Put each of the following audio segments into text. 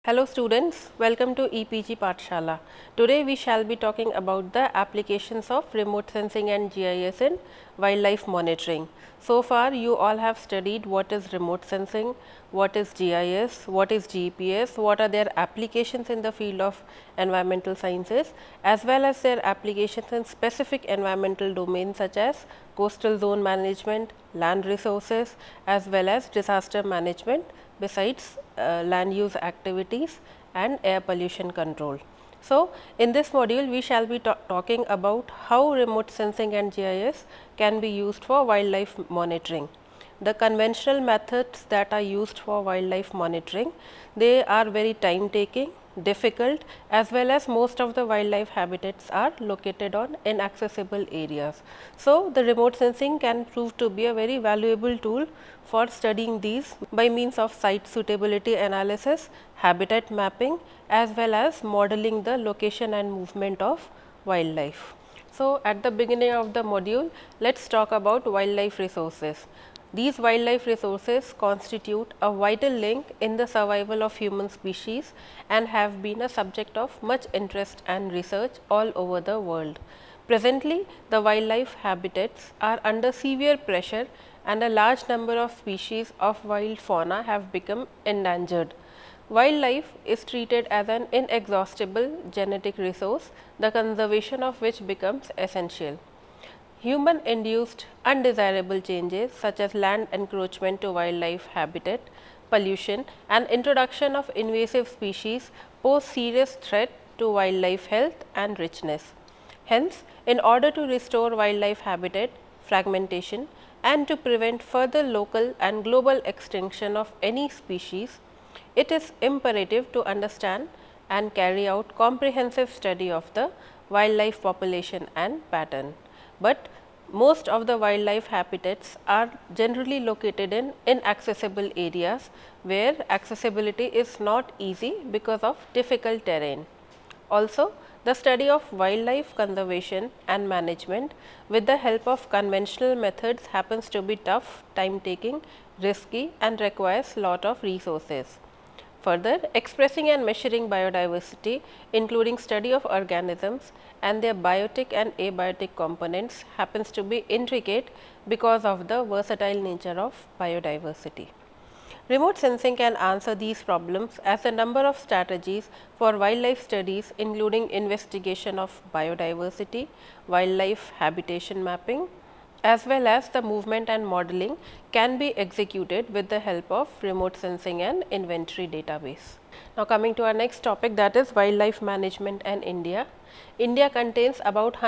Hello students, welcome to EPG Pathshala. Today we shall be talking about the applications of remote sensing and GIS in wildlife monitoring. So far you all have studied what is remote sensing, what is GIS, what is GPS, what are their applications in the field of environmental sciences as well as their applications in specific environmental domains such as coastal zone management, land resources as well as disaster management besides land use activities and air pollution control. So, in this module we shall be talking about how remote sensing and GIS can be used for wildlife monitoring. The conventional methods that are used for wildlife monitoring, they are very time taking, difficult as well as most of the wildlife habitats are located on inaccessible areas. So, the remote sensing can prove to be a very valuable tool for studying these by means of site suitability analysis, habitat mapping as well as modeling the location and movement of wildlife. So, at the beginning of the module, let us talk about wildlife resources. These wildlife resources constitute a vital link in the survival of human species and have been a subject of much interest and research all over the world. Presently, the wildlife habitats are under severe pressure and a large number of species of wild fauna have become endangered. Wildlife is treated as an inexhaustible genetic resource, the conservation of which becomes essential. Human induced undesirable changes such as land encroachment to wildlife habitat, pollution and introduction of invasive species pose serious threat to wildlife health and richness. Hence, in order to restore wildlife habitat, fragmentation and to prevent further local and global extinction of any species, it is imperative to understand and carry out comprehensive study of the wildlife population and pattern. But most of the wildlife habitats are generally located in inaccessible areas where accessibility is not easy because of difficult terrain. Also, the study of wildlife conservation and management with the help of conventional methods happens to be tough, time taking, risky and requires lot of resources. Further, expressing and measuring biodiversity including study of organisms and their biotic and abiotic components happens to be intricate because of the versatile nature of biodiversity. Remote sensing can answer these problems as a number of strategies for wildlife studies including investigation of biodiversity, wildlife habitation mapping, as well as the movement and modeling can be executed with the help of remote sensing and inventory database. Now, coming to our next topic, that is wildlife management and India. India contains about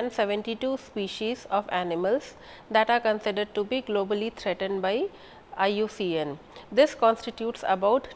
172 species of animals that are considered to be globally threatened by IUCN. This constitutes about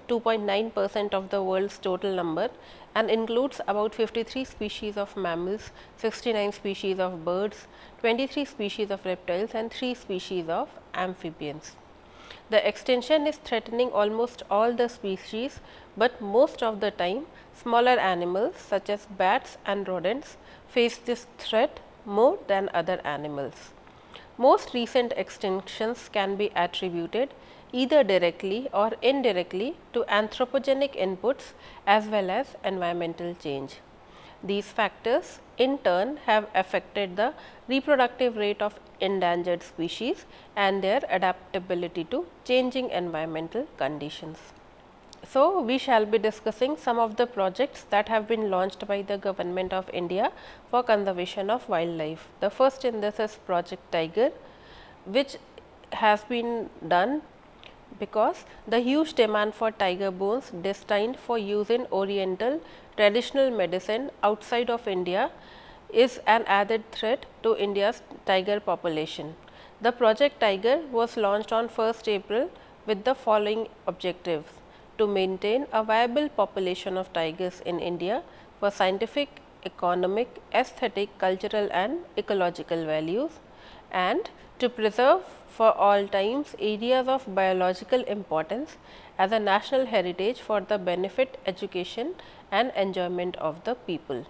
2.9% of the world's total number and includes about 53 species of mammals, 69 species of birds, 23 species of reptiles and 3 species of amphibians. The extinction is threatening almost all the species, but most of the time smaller animals such as bats and rodents face this threat more than other animals. Most recent extinctions can be attributed either directly or indirectly to anthropogenic inputs as well as environmental change. These factors in turn have affected the reproductive rate of endangered species and their adaptability to changing environmental conditions. So, we shall be discussing some of the projects that have been launched by the Government of India for conservation of wildlife. The first in this is Project Tiger, which has been done because the huge demand for tiger bones destined for use in oriental traditional medicine outside of India is an added threat to India's tiger population. The Project Tiger was launched on 1st April with the following objectives: to maintain a viable population of tigers in India for scientific, economic, aesthetic, cultural and ecological values, and to preserve for all times areas of biological importance as a national heritage for the benefit, education and enjoyment of the people.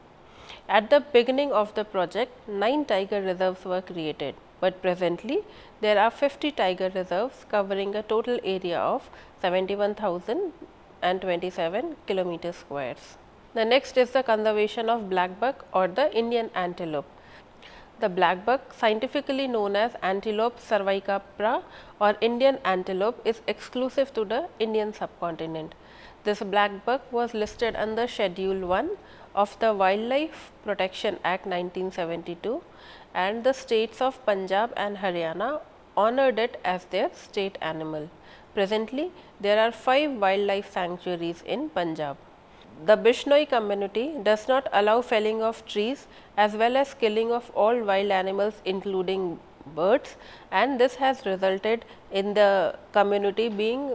At the beginning of the project, 9 tiger reserves were created, but presently there are 50 tiger reserves covering a total area of 71,000 127 kilometer squares. The next is the conservation of black buck or the Indian antelope. The black buck, scientifically known as Antilope cervicapra or Indian antelope, is exclusive to the Indian subcontinent. This black buck was listed under Schedule 1 of the Wildlife Protection Act 1972, and the states of Punjab and Haryana honored it as their state animal. Presently, there are 5 wildlife sanctuaries in Punjab. The Bishnoi community does not allow felling of trees as well as killing of all wild animals including birds, and this has resulted in the community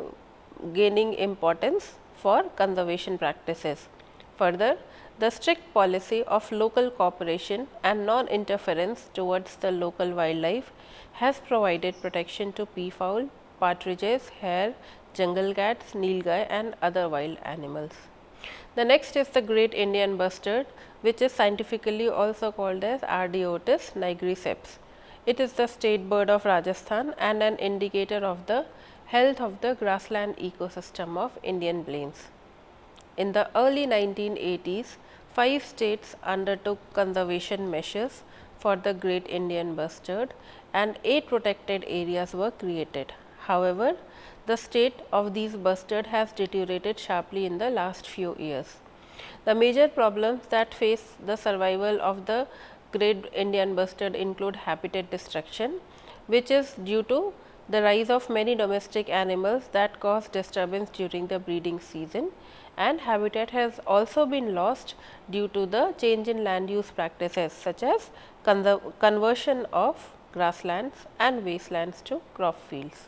gaining importance for conservation practices. Further, the strict policy of local cooperation and non-interference towards the local wildlife has provided protection to peafowl, partridges, hare, jungle cats, nilgai and other wild animals. The next is the great Indian bustard, which is scientifically also called as Ardiotis nigriceps. It is the state bird of Rajasthan and an indicator of the health of the grassland ecosystem of Indian plains. In the early 1980s, 5 states undertook conservation measures for the great Indian bustard and 8 protected areas were created. However, the state of these bustard has deteriorated sharply in the last few years. The major problems that face the survival of the great Indian bustard include habitat destruction, which is due to the rise of many domestic animals that cause disturbance during the breeding season, and habitat has also been lost due to the change in land use practices such as conversion of grasslands and wastelands to crop fields.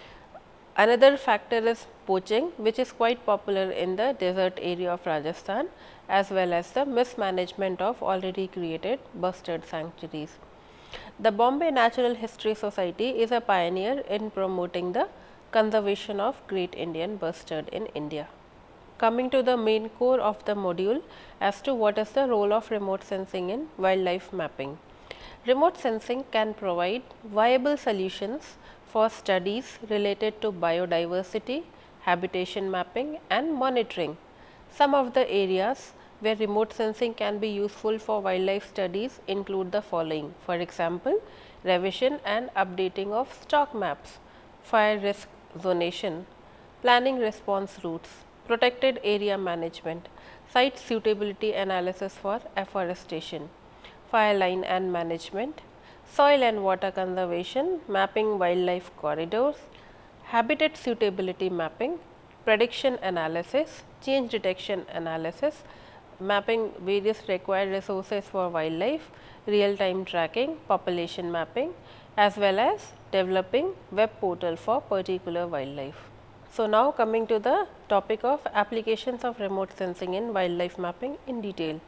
Another factor is poaching, which is quite popular in the desert area of Rajasthan, as well as the mismanagement of already created bustard sanctuaries. The Bombay Natural History Society is a pioneer in promoting the conservation of great Indian bustard in India. Coming to the main core of the module as to what is the role of remote sensing in wildlife mapping. Remote sensing can provide viable solutions for studies related to biodiversity, habitation mapping and monitoring. Some of the areas where remote sensing can be useful for wildlife studies include the following. For example, revision and updating of stock maps, fire risk zonation, planning response routes, protected area management, site suitability analysis for afforestation, fire line and management, soil and water conservation, mapping wildlife corridors, habitat suitability mapping, prediction analysis, change detection analysis, mapping various required resources for wildlife, real time tracking, population mapping, as well as developing web portal for particular wildlife. So, now coming to the topic of applications of remote sensing in wildlife mapping in detail.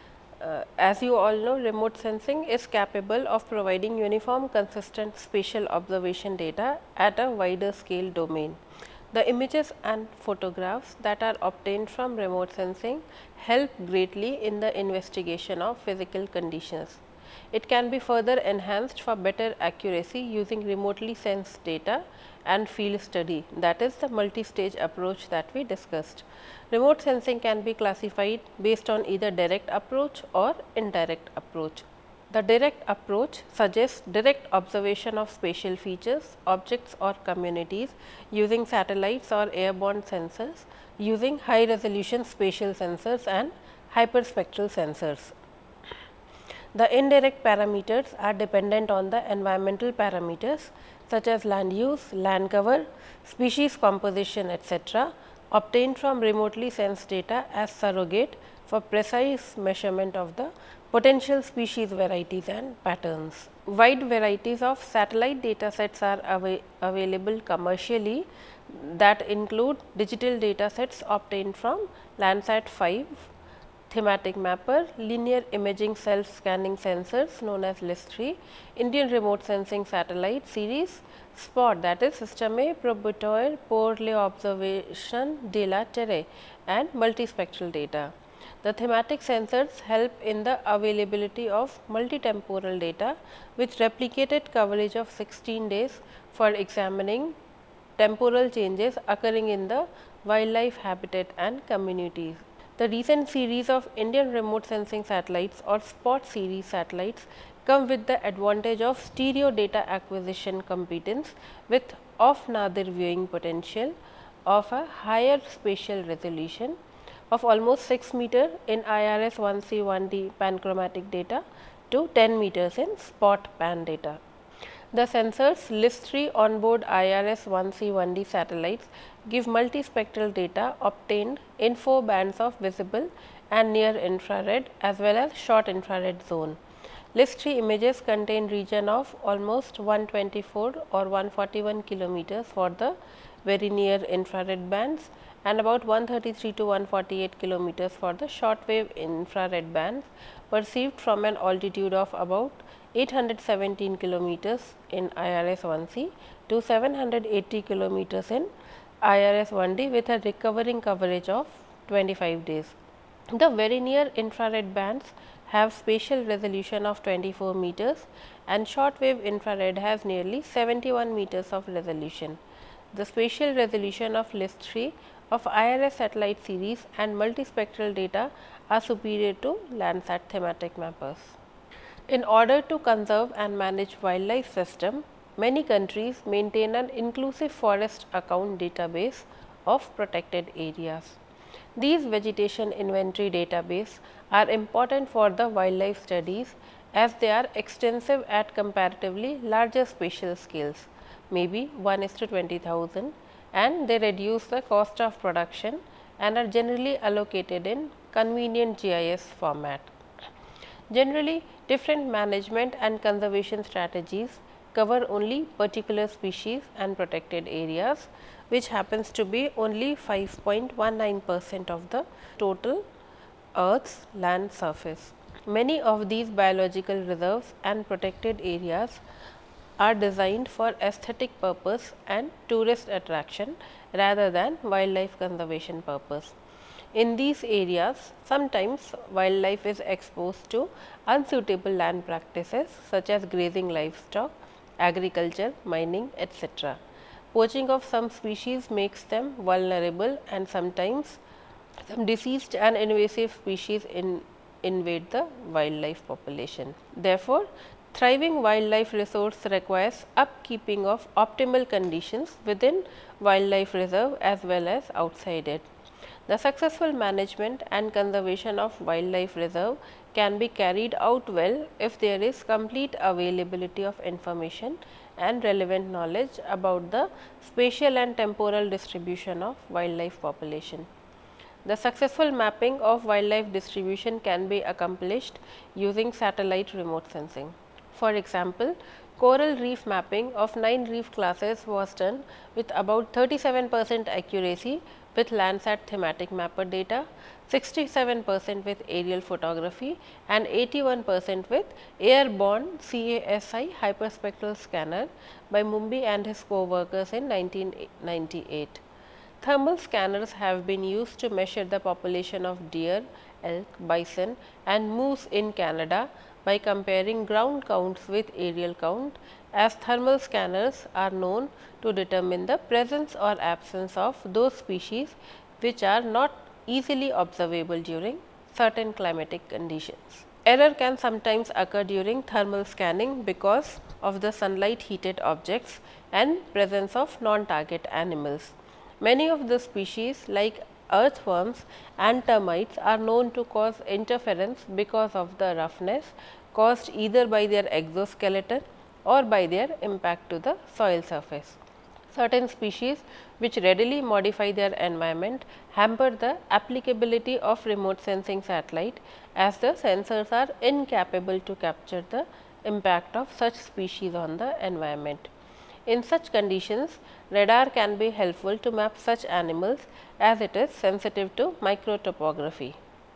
As you all know, remote sensing is capable of providing uniform, consistent spatial observation data at a wider scale domain. The images and photographs that are obtained from remote sensing help greatly in the investigation of physical conditions. It can be further enhanced for better accuracy using remotely sensed data and field study, that is the multi-stage approach that we discussed. Remote sensing can be classified based on either direct approach or indirect approach. The direct approach suggests direct observation of spatial features, objects or communities using satellites or airborne sensors, using high resolution spatial sensors and hyperspectral sensors. The indirect parameters are dependent on the environmental parameters such as land use, land cover, species composition, etc., obtained from remotely sensed data as surrogate for precise measurement of the potential species varieties and patterns. Wide varieties of satellite data sets are available commercially, that include digital data sets obtained from Landsat 5, thematic mapper, linear imaging self scanning sensors known as LIS3, Indian remote sensing satellite series, SPOT, that is Système propriétaire pour l'observation de la Terre, and multispectral data. The thematic sensors help in the availability of multitemporal data with replicated coverage of 16 days for examining temporal changes occurring in the wildlife habitat and communities. The recent series of Indian remote sensing satellites or SPOT series satellites come with the advantage of stereo data acquisition competence with off-nadir viewing potential of a higher spatial resolution of almost 6 meter in IRS 1C 1D panchromatic data to 10 meters in spot pan data. The sensors LIS-3 onboard IRS 1C 1D satellites give multispectral data obtained in 4 bands of visible and near infrared as well as short infrared zone. LIS-3 images contain region of almost 124 or 141 kilometers for the very near infrared bands and about 133 to 148 kilometers for the shortwave infrared bands perceived from an altitude of about 817 kilometers in IRS 1C to 780 kilometers in IRS 1D with a recovering coverage of 25 days. The very near infrared bands have spatial resolution of 24 meters and shortwave infrared has nearly 71 meters of resolution. The spatial resolution of LIS-3 of IRS satellite series and multispectral data are superior to Landsat thematic mappers. In order to conserve and manage wildlife system, many countries maintain an inclusive forest account database of protected areas. These vegetation inventory database are important for the wildlife studies as they are extensive at comparatively larger spatial scales, maybe 1:20,000, and they reduce the cost of production and are generally allocated in convenient GIS format. Generally, different management and conservation strategies cover only particular species and protected areas, which happens to be only 5.19% of the total Earth's land surface. Many of these biological reserves and protected areas are designed for aesthetic purpose and tourist attraction rather than wildlife conservation purpose. In these areas, sometimes wildlife is exposed to unsuitable land practices such as grazing livestock, agriculture, mining, etc. Poaching of some species makes them vulnerable and sometimes some diseased and invasive species invade the wildlife population. Therefore, thriving wildlife resource requires upkeeping of optimal conditions within wildlife reserve as well as outside it. The successful management and conservation of wildlife reserve can be carried out well if there is complete availability of information and relevant knowledge about the spatial and temporal distribution of wildlife population. The successful mapping of wildlife distribution can be accomplished using satellite remote sensing. For example, coral reef mapping of 9 reef classes was done with about 37% accuracy with Landsat thematic mapper data, 67% with aerial photography and 81% with airborne CASI hyperspectral scanner by Mumbai and his co-workers in 1998. Thermal scanners have been used to measure the population of deer, elk, bison and moose in Canada by comparing ground counts with aerial count, as thermal scanners are known to determine the presence or absence of those species which are not easily observable during certain climatic conditions. Error can sometimes occur during thermal scanning because of the sunlight heated objects and presence of non-target animals. Many of the species like earthworms and termites are known to cause interference because of the roughness caused either by their exoskeleton or by their impact to the soil surface. Certain species which readily modify their environment hamper the applicability of remote sensing satellite, as the sensors are incapable to capture the impact of such species on the environment. In such conditions, radar can be helpful to map such animals as it is sensitive to microtopography.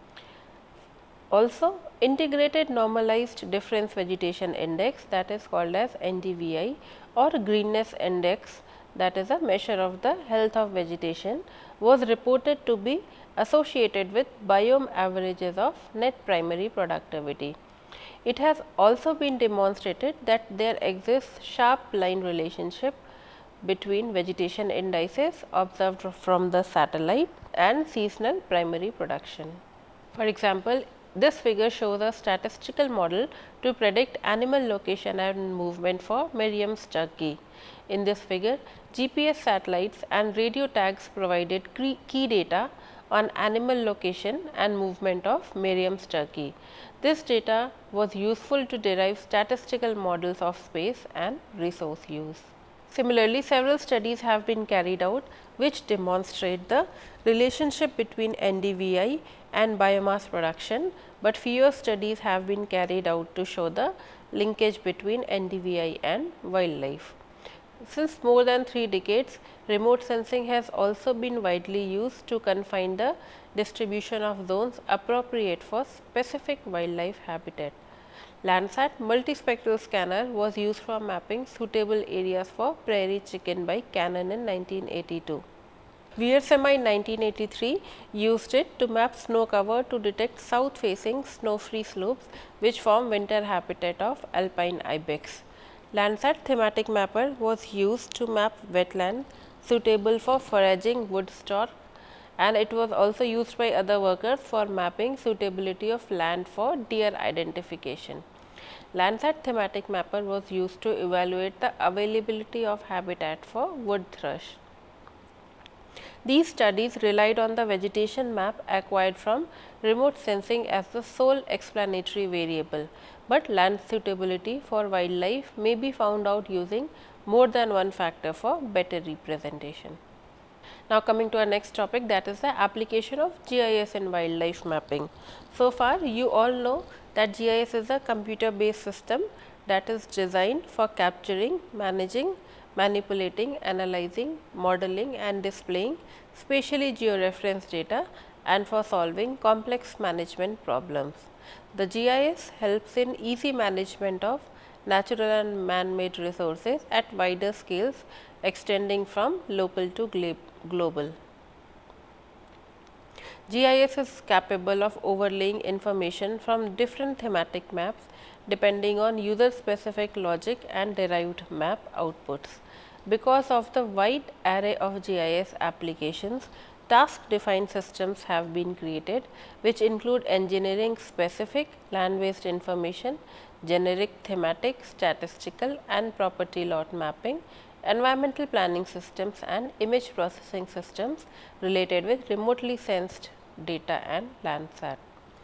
Also, integrated normalized difference vegetation index, that is called as NDVI, or greenness index, that is a measure of the health of vegetation, was reported to be associated with biome averages of net primary productivity. It has also been demonstrated that there exists sharp line relationship between vegetation indices observed from the satellite and seasonal primary production. For example, this figure shows a statistical model to predict animal location and movement for Miriam's turkey. In this figure, GPS satellites and radio tags provided key data on animal location and movement of Miriam's turkey. This data was useful to derive statistical models of space and resource use. Similarly, several studies have been carried out which demonstrate the relationship between NDVI and biomass production, but fewer studies have been carried out to show the linkage between NDVI and wildlife. Since more than 3 decades, remote sensing has also been widely used to confine the distribution of zones appropriate for specific wildlife habitat. Landsat multispectral scanner was used for mapping suitable areas for prairie chicken by Canon in 1982. VRSMI in 1983 used it to map snow cover to detect south facing snow free slopes which form winter habitat of alpine ibex. Landsat thematic mapper was used to map wetland suitable for foraging wood stork, and it was also used by other workers for mapping suitability of land for deer identification. Landsat thematic mapper was used to evaluate the availability of habitat for wood thrush. These studies relied on the vegetation map acquired from remote sensing as the sole explanatory variable, but land suitability for wildlife may be found out using more than one factor for better representation. Now, coming to our next topic, that is the application of GIS in wildlife mapping. So far, you all know that GIS is a computer based system that is designed for capturing, managing, manipulating, analyzing, modeling and displaying spatially georeferenced data and for solving complex management problems. The GIS helps in easy management of natural and man-made resources at wider scales extending from local to global. GIS is capable of overlaying information from different thematic maps depending on user specific logic and derived map outputs. Because of the wide array of GIS applications, task defined systems have been created which include engineering specific land based information, generic thematic, statistical and property lot mapping, environmental planning systems and image processing systems related with remotely sensed data and Landsat.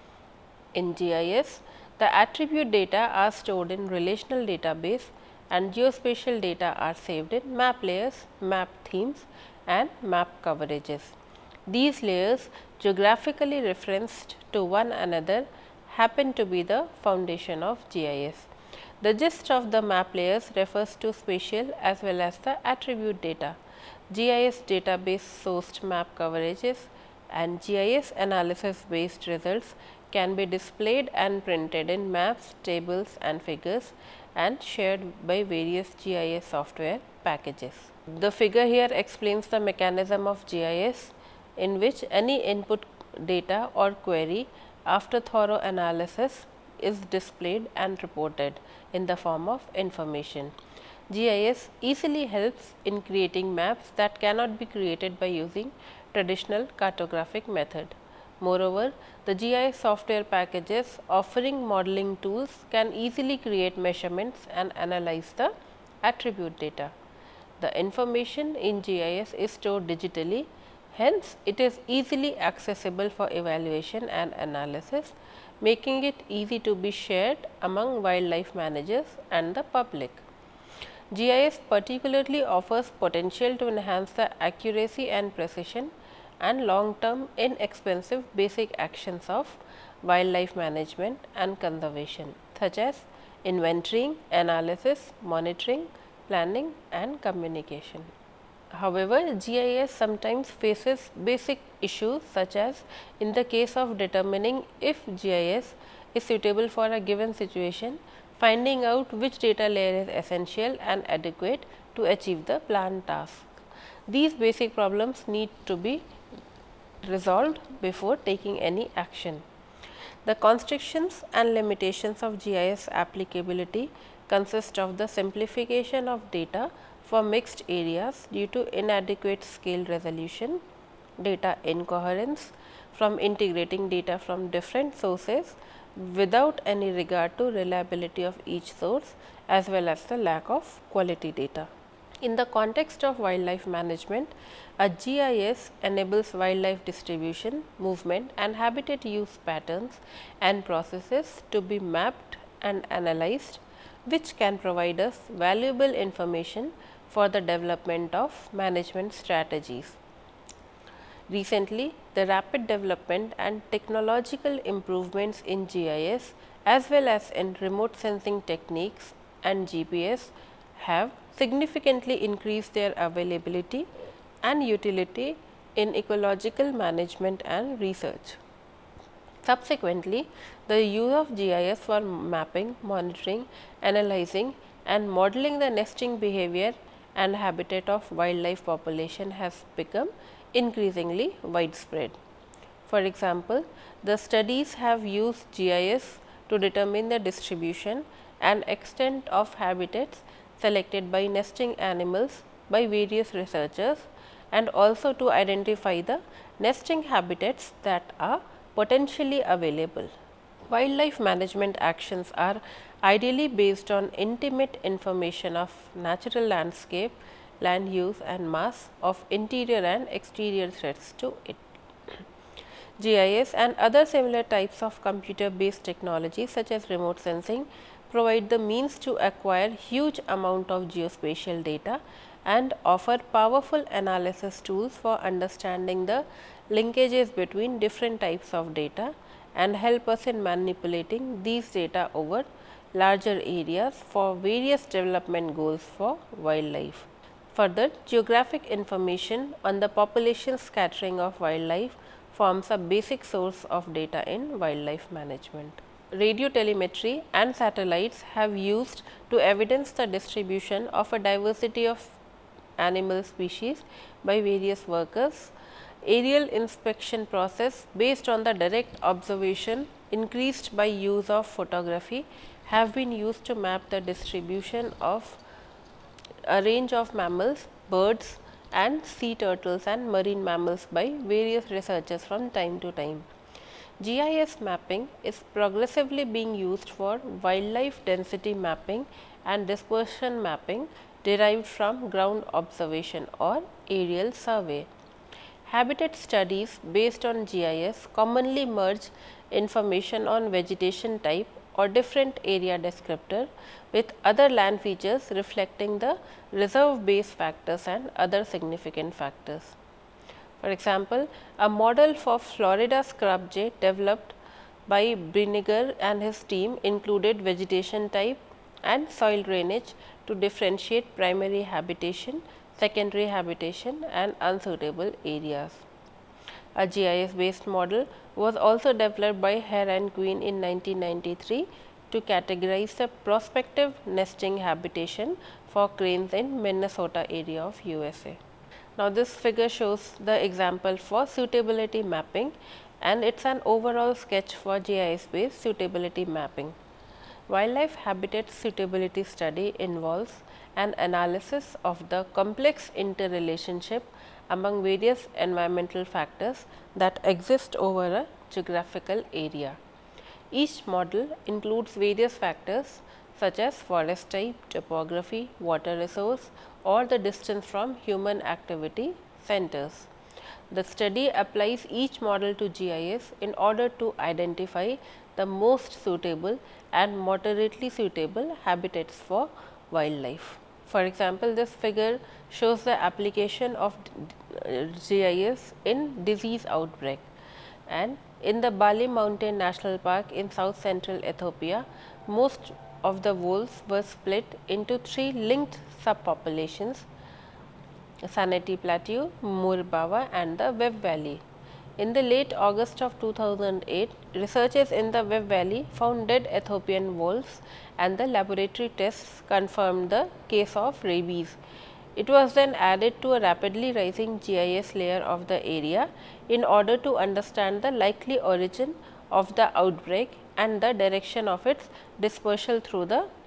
In GIS, the attribute data are stored in relational database and geospatial data are saved in map layers, map themes and map coverages. These layers, geographically referenced to one another, happen to be the foundation of GIS. The gist of the map layers refers to spatial as well as the attribute data. GIS database sourced map coverages and GIS analysis based results can be displayed and printed in maps, tables and figures and shared by various GIS software packages. The figure here explains the mechanism of GIS in which any input data or query after thorough analysis is displayed and reported in the form of information. GIS easily helps in creating maps that cannot be created by using traditional cartographic method. Moreover, the GIS software packages offering modeling tools can easily create measurements and analyze the attribute data. The information in GIS is stored digitally, hence it is easily accessible for evaluation and analysis, making it easy to be shared among wildlife managers and the public. GIS particularly offers potential to enhance the accuracy and precision and long term inexpensive basic actions of wildlife management and conservation, such as inventorying, analysis, monitoring, planning and communication. However, GIS sometimes faces basic issues such as in the case of determining if GIS is suitable for a given situation, finding out which data layer is essential and adequate to achieve the planned task. These basic problems need to be resolved before taking any action. The constrictions and limitations of GIS applicability consist of the simplification of data for mixed areas due to inadequate scale resolution, data incoherence from integrating data from different sources without any regard to reliability of each source, as well as the lack of quality data. In the context of wildlife management, a GIS enables wildlife distribution, movement and habitat use patterns and processes to be mapped and analyzed, which can provide us valuable information for the development of management strategies. Recently, the rapid development and technological improvements in GIS as well as in remote sensing techniques and GPS have significantly increased their availability and utility in ecological management and research. Subsequently, the use of GIS for mapping, monitoring, analyzing and modeling the nesting behavior and habitat of wildlife population has become increasingly widespread. For example, the studies have used GIS to determine the distribution and extent of habitats selected by nesting animals by various researchers, and also to identify the nesting habitats that are potentially available. Wildlife management actions are ideally based on intimate information of natural landscape, land use and mass of interior and exterior threats to it. GIS and other similar types of computer based technologies such as remote sensing provide the means to acquire huge amount of geospatial data and offer powerful analysis tools for understanding the linkages between different types of data and help us in manipulating these data over larger areas for various development goals for wildlife. Further, geographic information on the population scattering of wildlife forms a basic source of data in wildlife management. Radio telemetry and satellites have used to evidence the distribution of a diversity of animal species by various workers. Aerial inspection process based on the direct observation increased by use of photography have been used to map the distribution of a range of mammals, birds and sea turtles and marine mammals by various researchers from time to time. GIS mapping is progressively being used for wildlife density mapping and dispersion mapping derived from ground observation or aerial survey. Habitat studies based on GIS commonly merge information on vegetation type or different area descriptor with other land features reflecting the reserve base factors and other significant factors. For example, a model for Florida scrub jay developed by Brinegar and his team included vegetation type and soil drainage to differentiate primary habitation, secondary habitation and unsuitable areas. A GIS based model was also developed by Hare and Queen in 1993 to categorize the prospective nesting habitation for cranes in Minnesota area of USA. Now, this figure shows the example for suitability mapping and it is an overall sketch for GIS based suitability mapping. Wildlife habitat suitability study involves an analysis of the complex interrelationship among various environmental factors that exist over a geographical area. Each model includes various factors such as forest type, topography, water resource or the distance from human activity centers. The study applies each model to GIS in order to identify the most suitable and moderately suitable habitats for wildlife. For example, this figure shows the application of GIS in disease outbreak, and in the Bali Mountain National Park in south central Ethiopia, most of the wolves were split into 3 linked subpopulations: Saneti Plateau, Murbawa and the Webb Valley. In the late August of 2008, researchers in the Webb Valley found dead Ethiopian wolves and the laboratory tests confirmed the case of rabies. It was then added to a rapidly rising GIS layer of the area in order to understand the likely origin of the outbreak and the direction of its dispersal through the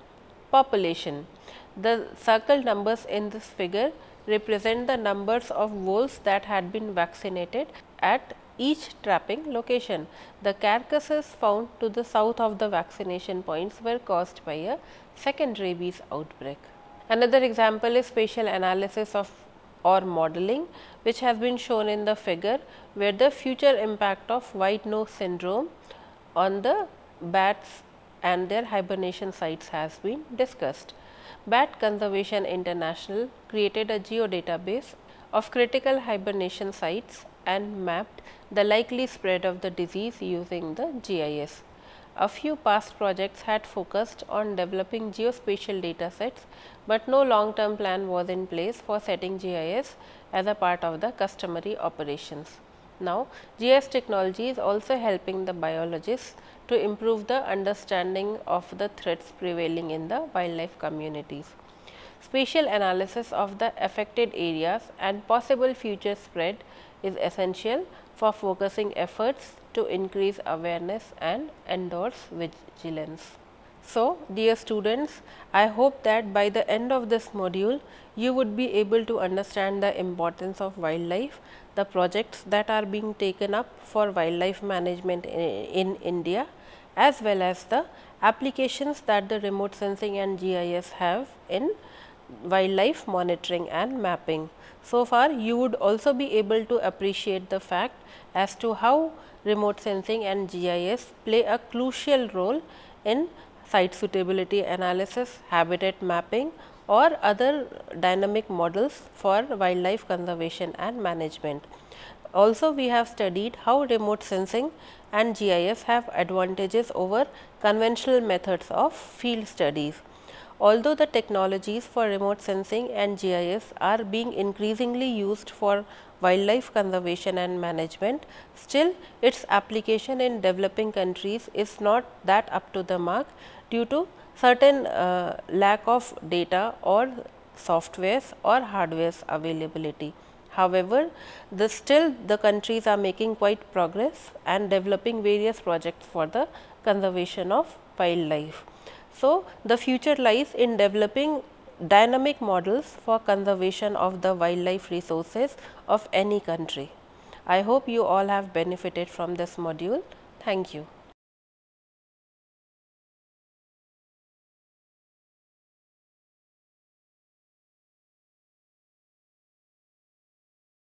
population. The circle numbers in this figure represent the numbers of wolves that had been vaccinated at each trapping location. The carcasses found to the south of the vaccination points were caused by a second rabies outbreak. Another example is spatial analysis of or modeling, which has been shown in the figure, where the future impact of white nose syndrome on the bats and their hibernation sites has been discussed. Bat Conservation International created a geodatabase of critical hibernation sites and mapped the likely spread of the disease using the GIS. A few past projects had focused on developing geospatial data sets, but no long term plan was in place for setting GIS as a part of the customary operations. Now, GIS technology is also helping the biologists to improve the understanding of the threats prevailing in the wildlife communities. Spatial analysis of the affected areas and possible future spread is essential for focusing efforts to increase awareness and endorse vigilance. So, dear students, I hope that by the end of this module, you would be able to understand the importance of wildlife, the projects that are being taken up for wildlife management in India, as well as the applications that the remote sensing and GIS have in wildlife monitoring and mapping. So far, you would also be able to appreciate the fact as to how remote sensing and GIS play a crucial role in site suitability analysis, habitat mapping or other dynamic models for wildlife conservation and management. Also, we have studied how remote sensing and GIS have advantages over conventional methods of field studies. Although the technologies for remote sensing and GIS are being increasingly used for wildlife conservation and management, still its application in developing countries is not that up to the mark due to certain lack of data or softwares or hardwares availability. However, still the countries are making quite progress and developing various projects for the conservation of wildlife. So, the future lies in developing dynamic models for conservation of the wildlife resources of any country. I hope you all have benefited from this module. Thank you.